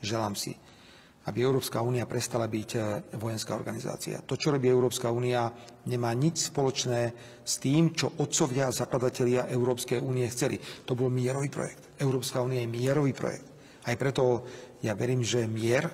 želám si, aby Európska únia prestala byť vojenská organizácia. To, čo robí Európska únia, nemá nič spoločné s tým, čo otcovia a zakladatelia Európskej únie chceli. To bol mierový projekt. Európska únia je mierový projekt. Aj preto ja verím, že mier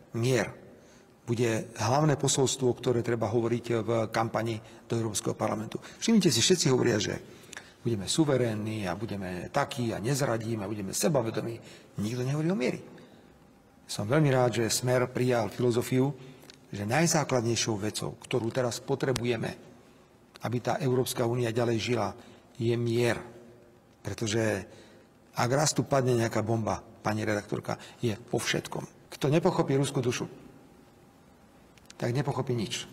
bude hlavné posolstvo, ktoré treba hovoriť v kampani do Európskeho parlamentu. Všimnite si, všetci hovoria, že budeme suverénni a budeme takí a nezradíme a budeme sebavedomí. Nikto nehovorí o miery. Som veľmi rád, že Smer prijal filozofiu, že najzákladnejšou vecou, ktorú teraz potrebujeme, aby tá Európska únia ďalej žila, je mier. Pretože ak raz tu padne nejaká bomba, pani redaktorka, je po všetkom. Kto nepochopí ruskú dušu, tak nepochopí nič.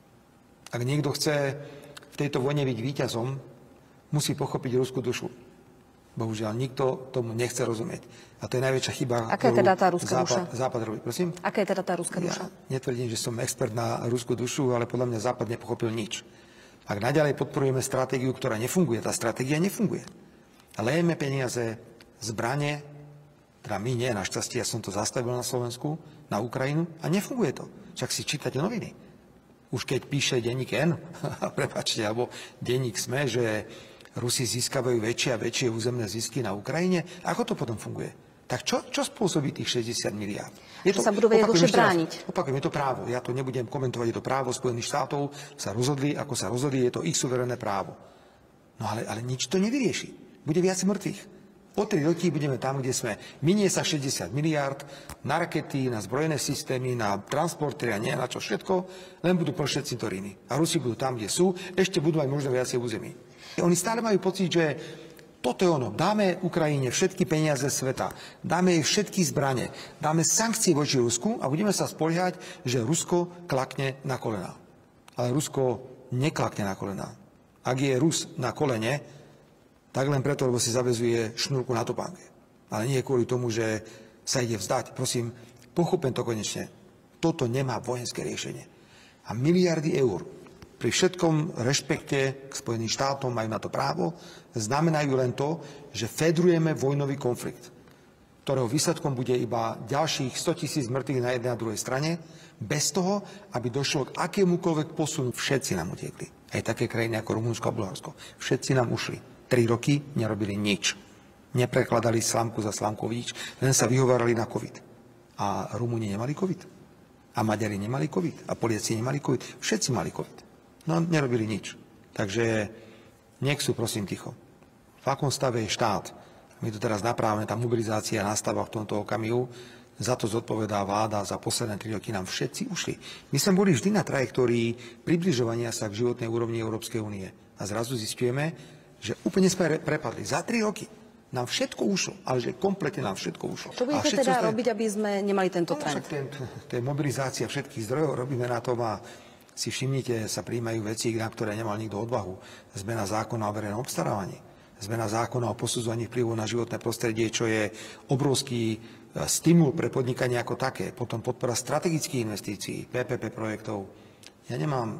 Ak niekto chce v tejto vojne byť víťazom, musí pochopiť ruskú dušu. Bohužiaľ, nikto tomu nechce rozumieť. A to je najväčšia chyba, aká je teda tá ruská duša? Západ robí. Prosím? Aká je teda tá ruská duša? Ja netvrdím, že som expert na ruskú dušu, ale podľa mňa Západ nepochopil nič. Ak naďalej podporujeme stratégiu, ktorá nefunguje, tá stratégia nefunguje. Lejeme peniaze, zbranie, teda my nie, našťastie, ja som to zastavil na Slovensku, na Ukrajinu a nefunguje to. Však si čítate noviny. Už keď píše denník N, prepáčte, alebo denník SME, že Rusi získavajú väčšie a väčšie územné zisky na Ukrajine. Ako to potom funguje? Tak čo spôsobí tých 60 miliárd? Že sa budú vedieť dlhšie brániť. Opakujem, je to právo. Ja to nebudem komentovať, je to právo Spojených štátov. Sa rozhodli, ako sa rozhodli, je to ich suverénne právo. No ale nič to nevyrieši. Bude viac mŕtvych. O 3 roky budeme tam, kde sme. Minie sa 60 miliárd na rakety, na zbrojené systémy, na transportéry a nie na čo všetko, len budú plšieť cintoríny. A Rusi budú tam, kde sú, ešte budú aj možno viacej území. Oni stále majú pocit, že toto je ono. Dáme Ukrajine všetky peniaze sveta, dáme jej všetky zbrane, dáme sankcie voči Rusku a budeme sa spoliehať, že Rusko klakne na kolená. Ale Rusko neklakne na kolená. Ak je Rus na kolene, tak len preto, lebo si zavezuje šnúrku na topánke. Ale nie kvôli tomu, že sa ide vzdať. Prosím, pochopím to konečne. Toto nemá vojenské riešenie. A miliardy eur pri všetkom rešpekte k Spojeným štátom, majú na to právo, znamenajú len to, že fedrujeme vojnový konflikt, ktorého výsledkom bude iba ďalších 100 000 mŕtvych na jednej a druhej strane, bez toho, aby došlo k akémukoľvek posunu. Všetci nám utiekli. Aj také krajiny ako Rumunsko a Bulharsko. Všetci nám ušli. 3 roky nerobili nič. Neprekladali slámku za slámkou nič, len sa vyhovárali na COVID. A Rumúni nemali COVID. A Maďari nemali COVID. A Poliaci nemali COVID. Všetci mali COVID. No, nerobili nič. Takže nech sú, prosím, ticho. V akom stave je štát? My to teraz naprávame, tá mobilizácia nastáva v tomto okamihu. Za to zodpovedá vláda, za posledné 3 roky nám všetci ušli. My sme boli vždy na trajektórii približovania sa k životnej úrovni Európskej únie. A zrazu zistujeme, že úplne sme prepadli. Za 3 roky nám všetko ušlo, ale že kompletne nám všetko ušlo. Čo budete teda robiť, aby sme nemali tento trend? To je mobilizácia všetkých zdrojov, robíme na tom a si všimnite, sa prijímajú veci, na ktoré nemal nikto odvahu. Zmena zákona o verejnom obstarávaní, zmena zákona o posudzovaní vplyvu na životné prostredie, čo je obrovský stimul pre podnikanie ako také. Potom podpora strategických investícií, PPP projektov. Ja nemám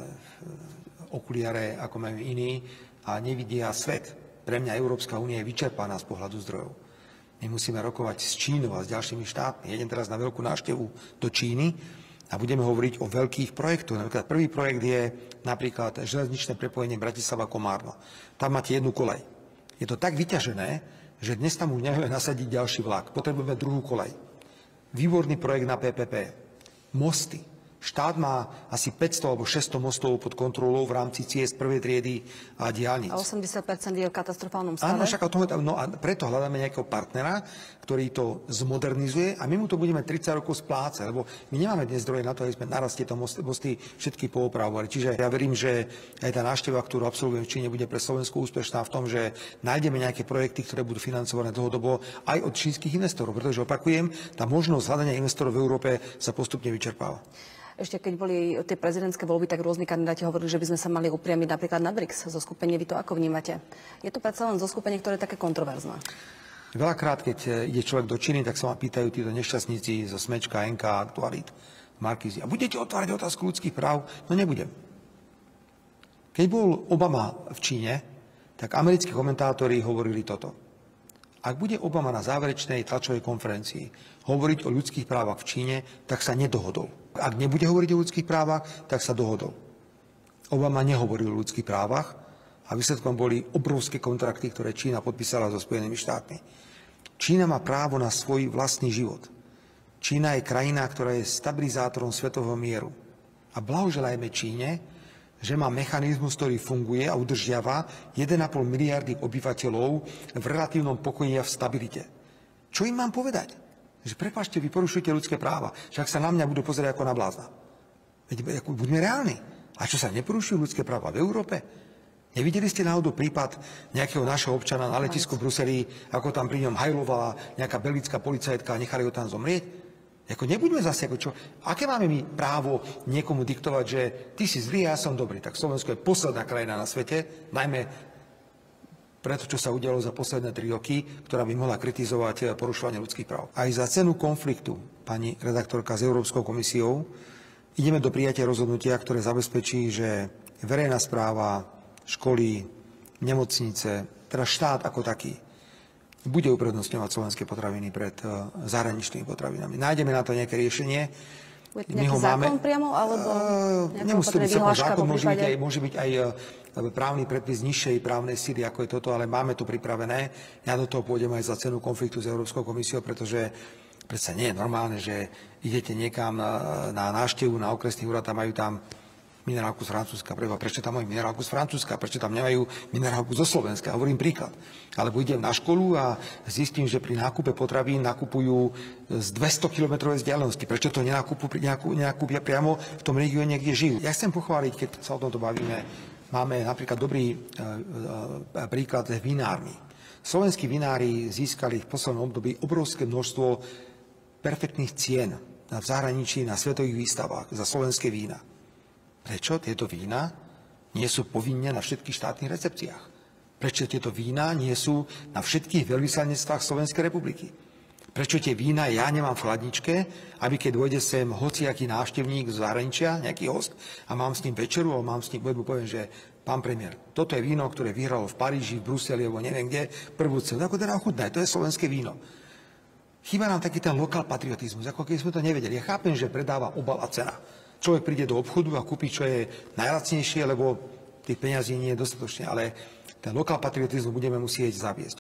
okuliare, ako majú iní, a nevidia svet. Pre mňa Európska únia je vyčerpaná z pohľadu zdrojov. My musíme rokovať s Čínou a s ďalšími štátmi. Jedem teraz na veľkú návštevu do Číny a budeme hovoriť o veľkých projektoch. Napríklad prvý projekt je napríklad železničné prepojenie Bratislava-Komárno. Tam máte jednu koľaj. Je to tak vyťažené, že dnes tam už nevieme nasadiť ďalší vlak. Potrebujeme druhú koľaj. Výborný projekt na PPP. Mosty. Štát má asi 500 alebo 600 mostov pod kontrolou v rámci ciest prvej triedy a diaľnic. A 80% je v katastrofálnom stave? Áno, však no a preto hľadáme nejakého partnera, ktorý to zmodernizuje a my mu to budeme 30 rokov splácať, lebo my nemáme dnes zdroje na to, aby sme naraz tieto mosty všetky poopravovali. Čiže ja verím, že aj tá návšteva, ktorú absolvujem v Číne, bude pre Slovensku úspešná v tom, že nájdeme nejaké projekty, ktoré budú financované dlhodobo aj od čínskych investorov, pretože opakujem, tá možnosť hľadania investorov v Európe sa postupne vyčerpáva. Ešte keď boli tie prezidentské voľby, tak rôzni kandidáti hovorili, že by sme sa mali upriamiť napríklad na BRICS zoskupenie. Vy to ako vnímate? Je to predsa len zoskupenie, ktoré je také kontroverzné? Veľakrát, keď ide človek do Číny, tak sa ma pýtajú títo nešťastníci zo Smečka, NK, Aktualít, Markízy. A budete otvárať otázku ľudských práv? No nebudem. Keď bol Obama v Číne, tak americkí komentátori hovorili toto. Ak bude Obama na záverečnej tlačovej konferencii hovoriť o ľudských právach v Číne, tak sa nedohodol. Ak nebude hovoriť o ľudských právach, tak sa dohodol. Obama nehovoril o ľudských právach a výsledkom boli obrovské kontrakty, ktoré Čína podpísala so Spojenými štátmi. Čína má právo na svoj vlastný život. Čína je krajina, ktorá je stabilizátorom svetového mieru. A blahoželajme Číne, že má mechanizmus, ktorý funguje a udržiava 1,5 miliardy obyvateľov v relatívnom pokoji a v stabilite. Čo im mám povedať? Že prepáčte, vy porušujete ľudské práva. Však sa na mňa budú pozerať ako na blázna. Veď buďme reálni. A čo sa neporušujú ľudské práva v Európe? Nevideli ste náhodou prípad nejakého našeho občana na letisku v Bruseli, ako tam pri ňom hajlovala nejaká belgická policajtka a nechali ho tam zomrieť? Nebuďme zase ako čo. Aké máme my právo niekomu diktovať, že ty si zlý, ja som dobrý. Tak Slovensko je posledná krajina na svete, najmä preto, čo sa udialo za posledné 3 roky, ktorá by mohla kritizovať porušovanie ľudských práv. Aj za cenu konfliktu, pani redaktorka, s Európskou komisiou, ideme do prijatia rozhodnutia, ktoré zabezpečí, že verejná správa, školy, nemocnice, teda štát ako taký, bude uprednostňovať slovenské potraviny pred zahraničnými potravinami. Nájdeme na to nejaké riešenie. Bude nejaký zákon priamo, alebo nemusí to byť zákon, môže byť aj právny predpis nižšej právnej síly, ako je toto, ale máme to pripravené. Ja do toho pôjdem aj za cenu konfliktu s Európskou komisiou, pretože predsa nie je normálne, že idete niekam na návštevu na okresný úrad a majú tam minerálku z Francúzska. Prečo tam majú minerálku z Francúzska? Prečo tam nemajú minerálku zo Slovenska? Hovorím príklad. Alebo idem na školu a zistím, že pri nákupe potravín nakupujú z 200 km vzdialenosti. Prečo to nenakúpia priamo v tom regióne, kde žijú? Ja chcem pochváliť, keď sa o tomto bavíme, máme napríklad dobrý príklad s vinármi. Slovenskí vinári získali v poslednom období obrovské množstvo perfektných cien v zahraničí na svetových výstavách za slovenské vína. Prečo tieto vína nie sú povinne na všetkých štátnych recepciách? Prečo tieto vína nie sú na všetkých veľvyslanectvách Slovenskej republiky? Prečo tie vína ja nemám v chladničke, aby keď dôjde sem hociaký návštevník z zahraničia, nejaký host, a mám s ním večeru, a mám s ním poviem, že pán premiér, toto je víno, ktoré vyhralo v Paríži, v Bruseli, alebo neviem kde, prvú cenu. Ako teda ochutná, to je slovenské víno. Chýba nám taký ten lokál patriotizmus, ako keď sme to nevedeli. Ja chápem, že predáva obal a cena. Človek príde do obchodu a kúpi, čo je najlacnejšie, lebo tých peňazí nie je dostatočne, ale ten lokál patriotizmus budeme musieť zaviesť.